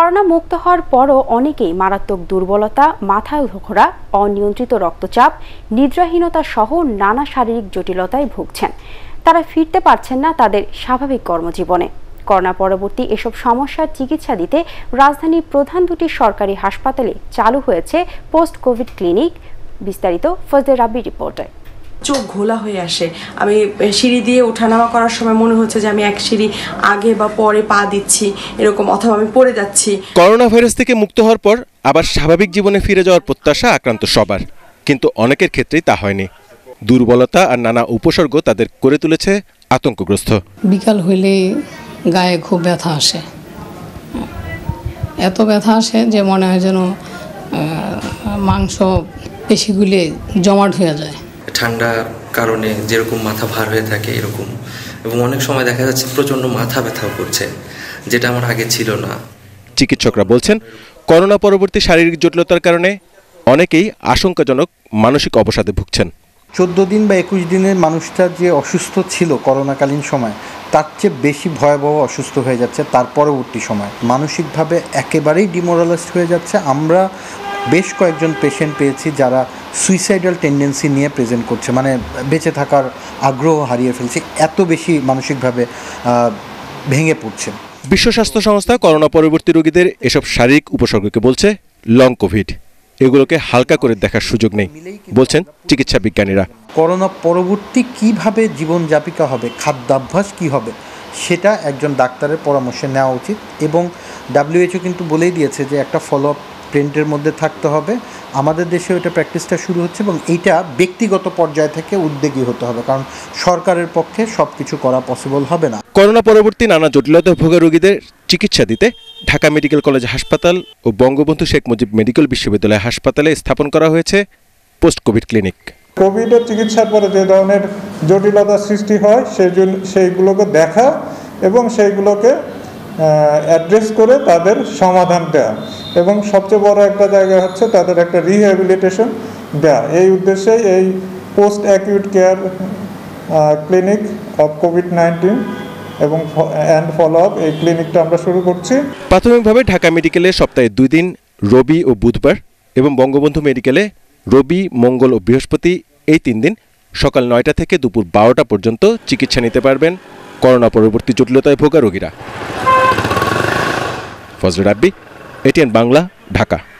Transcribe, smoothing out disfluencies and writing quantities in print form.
Corona মুক্ত হওয়ার পরও অনেকেই মারাত্মক দুর্বলতা, মাথা ঘোরা, অনিয়ন্ত্রিত রক্তচাপ, নিদ্রাহীনতা সহ নানা শারীরিক জটিলতায় ভুগছেন। তারা ফিরতে পারছেন না তাদের স্বাভাবিক কর্মজীবনে। করোনা পরবর্তী এসব সমস্যার চিকিৎসা দিতে রাজধানীর প্রধান দুটি সরকারি হাসপাতালে চালু হয়েছে পোস্ট কোভিড ক্লিনিক। বিস্তারিত ফজলে রাব্বির রিপোর্টে। চোখ ঘোলা হয়ে আসে। আমি সিঁড়ি দিয়ে ওঠানামা করার সময় মনে হচ্ছে যে আমি এক সিঁড়ি আগে বা পরে পা দিচ্ছি এরকম, অথবা আমি পড়ে যাচ্ছি। করোনা ভাইরাস থেকে মুক্ত হওয়ার পর আবার স্বাভাবিক জীবনে ফিরে যাওয়ার প্রত্যাশা আক্রান্ত সবার, কিন্তু অনেকের ক্ষেত্রেই তা হয়নি। দুর্বলতা আর নানা উপসর্গ তাদের করে তুলেছে আতঙ্কগ্রস্ত। বিকাল হইলে গায়ে খুব ব্যথা আসে, এত ব্যথা আসে যে মনে হয় যেন মাংস পেশিগুলি জমাট হয়ে যায়। ঠান্ডার কারণে যেরকম মাথা ভার হয়ে থাকে এরকম, এবং অনেক সময় দেখা যাচ্ছে প্রচণ্ড মাথা ব্যথাও করছে, যেটা আমার আগে ছিল না। চিকিৎসকরা বলছেন, করোনা পরবর্তী শারীরিক জটিলতার কারণে অনেকেই আশঙ্কাজনক মানসিক অবসাদে ভুগছেন। 14 দিন বা 21 দিনের মানুষটা যে অসুস্থ ছিল করোনাকালীন সময়, তার চেয়ে বেশি ভয়াবহ অসুস্থ হয়ে যাচ্ছে তার পরবর্তী সময়। মানসিকভাবে একেবারেই ডিমোরালাইজড হয়ে যাচ্ছে। আমরা বেশ কয়েকজন পেশেন্ট পেয়েছি যারা সুইসাইডাল টেন্ডেন্সি নিয়ে প্রেজেন্ট করছে, মানে বেঁচে থাকার আগ্রহ হারিয়ে ফেলছে, এত বেশি মানসিকভাবে ভেঙে পড়ছে। বিশ্ব স্বাস্থ্য সংস্থা করোনা পরবর্তী রোগীদের এসব শারীরিক উপসর্গকে বলছে লং কোভিড। এগুলোকে হালকা করে দেখার সুযোগ নেই বলছেন চিকিৎসা বিজ্ঞানীরা। করোনা পরবর্তী কিভাবে জীবনযাপিকা হবে, খাদ্যাভ্যাস কি হবে, সেটা একজন ডাক্তারের পরামর্শে নেওয়া উচিত। এবং WHO কিন্তু বলেই দিয়েছে যে একটা ফলো আপ ট্রেন্ডের মধ্যে থাকতে হবে। আমাদের দেশে ওইটা প্র্যাকটিসটা শুরু হচ্ছে, এবং এইটা ব্যক্তিগত পর্যায় থেকে উদ্যোগী হতে হবে, কারণ সরকারের পক্ষে সব কিছু করা পসিবল হবে না। করোনা পরবর্তী নানা জটিলতায় ভোগা রোগীদের চিকিৎসা দিতে ঢাকা মেডিকেল কলেজ হাসপাতাল ও বঙ্গবন্ধু শেখ মুজিব মেডিকেল বিশ্ববিদ্যালয় হাসপাতালে স্থাপন করা হয়েছে পোস্ট কোভিড ক্লিনিক। কোভিডের চিকিৎসার পরে যে ধরনের জটিলতার সৃষ্টি হয় সেইগুলোকে দেখা এবং সেইগুলোকে অ্যাড্রেস করে তাদের সমাধান দেওয়া, এবং সবচেয়ে বড় একটা জায়গা হচ্ছে তাদের একটা রিহ্যাবিলিটেশন দেওয়া। এই উদ্দেশ্যে এই post acute care clinic of কোভিড-19 এবং অ্যান্ড ফলো আপ, এই ক্লিনিকটা আমরা শুরু করছি। প্রাথমিকভাবে ঢাকা মেডিকেলে সপ্তাহে 2 দিন রবি ও বুধবার, এবং বঙ্গবন্ধু মেডিকেলে রবি, মঙ্গল ও বৃহস্পতি, এই 3 দিন সকাল 9টা থেকে দুপুর 12টা পর্যন্ত চিকিৎসা নিতে পারবেন করোনা পরবর্তী জটিলতায় ভোগা রোগীরা। ফজলে রাব্বি, ATN বাংলা, ঢাকা।